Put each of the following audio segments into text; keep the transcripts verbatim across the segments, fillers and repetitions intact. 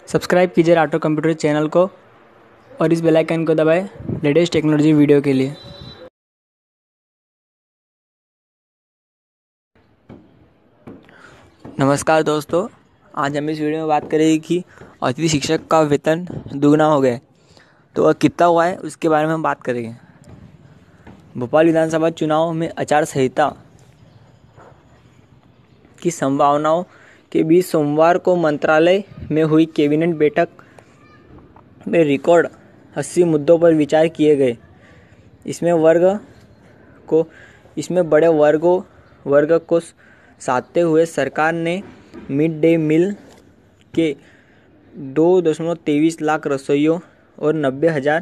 Subscribe कीजिए Rathore computer channel को और इस बेल आइकन को दबाएं लेटेस्ट टेक्नोलॉजी वीडियो के लिए। नमस्कार दोस्तों, आज हम इस वीडियो में बात करेंगे कि अतिथि शिक्षक का वेतन दुगना हो गया, तो वह कितना हुआ है उसके बारे में हम बात करेंगे। भोपाल विधानसभा चुनाव में आचार संहिता की संभावनाओं के बीच सोमवार को मंत्रालय में हुई कैबिनेट बैठक में रिकॉर्ड अस्सी मुद्दों पर विचार किए गए। इसमें वर्ग को इसमें बड़े वर्गों वर्ग को साधते हुए सरकार ने मिड डे मील के दो दशमलव तेईस लाख रसोइयों और नब्बे हजार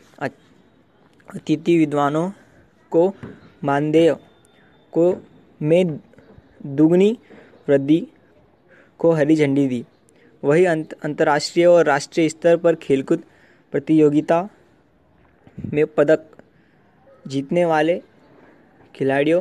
अतिथि विद्वानों को मानदेय को में दुगनी वृद्धि को हरी झंडी दी। वहीं अंतर्राष्ट्रीय और राष्ट्रीय स्तर पर खेलकूद प्रतियोगिता में पदक जीतने वाले खिलाड़ियों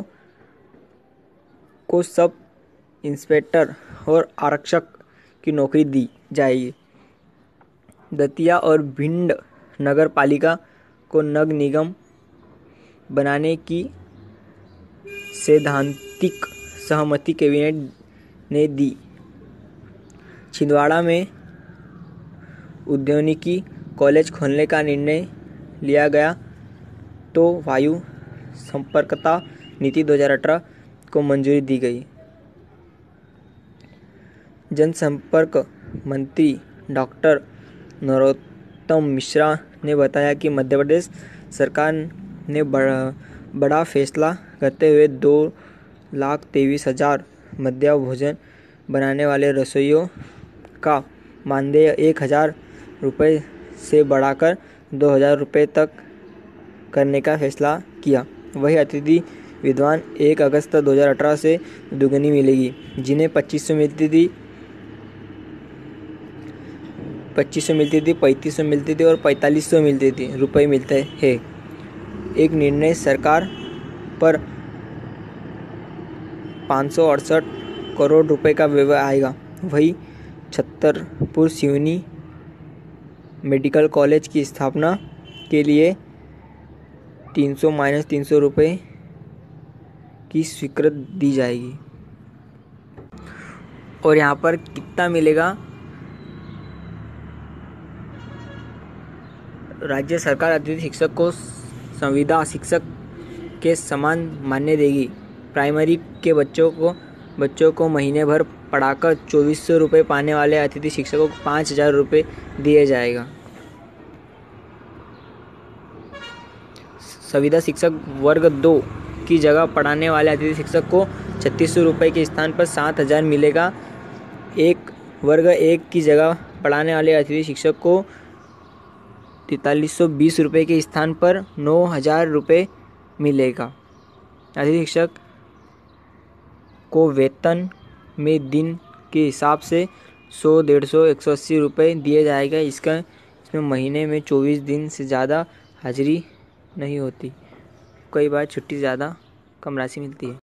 को सब इंस्पेक्टर और आरक्षक की नौकरी दी जाएगी। दतिया और भिंड नगर पालिका को नगर निगम बनाने की सैद्धांतिक सहमति कैबिनेट ने दी। छिंदवाड़ा में उद्यानिकी कॉलेज खोलने का निर्णय लिया गया, तो वायु संपर्कता नीति दो हज़ार अठारह को मंजूरी दी गई। जनसंपर्क मंत्री डॉक्टर नरोत्तम मिश्रा ने बताया कि मध्य प्रदेश सरकार ने बड़ा, बड़ा फैसला करते हुए दो लाख तेईस हजार मध्याह्न भोजन बनाने वाले रसोइयों का मानदेय एक हजार रुपये से बढ़ाकर दो हजार रुपये तक करने का फैसला किया। वही अतिथि विद्वान एक अगस्त दो हज़ार अठारह से दुगनी मिलेगी, जिन्हें पच्चीस सौ मिलती थी पच्चीस सौ मिलती थी पैंतीस सौ मिलती थी और पैंतालीस सौ मिलती थी रुपये मिलते हैं। एक निर्णय सरकार पर पाँच सौ अड़सठ करोड़ रुपए का व्यय आएगा। वही छतरपुर सिवनी मेडिकल कॉलेज की स्थापना के लिए तीन सौ माइनस तीन सौ रुपये की स्वीकृति दी जाएगी। और यहाँ पर कितना मिलेगा, राज्य सरकार अतिथि शिक्षक को संविदा शिक्षक के समान मान्य देगी। प्राइमरी के बच्चों को बच्चों को महीने भर पढ़ाकर चौबीस सौ रुपये पाने वाले अतिथि शिक्षकों को पाँच हजार रुपये दिए जाएगा। संविदा शिक्षक वर्ग दो की जगह पढ़ाने वाले अतिथि शिक्षक को छत्तीस सौ रुपये के स्थान पर सात हजार मिलेगा। एक वर्ग एक की जगह पढ़ाने वाले अतिथि शिक्षक को तैंतालीस सौ बीस रुपये के स्थान पर नौ हजार रुपये मिलेगा। अतिथि शिक्षक को वेतन में दिन के हिसाब से सौ डेढ़ सौ एक सौ अस्सी रुपये दिए जाएगा। इसका इसमें महीने में चौबीस दिन से ज़्यादा हाजिरी नहीं होती। कई बार छुट्टी ज़्यादा कम राशि मिलती है।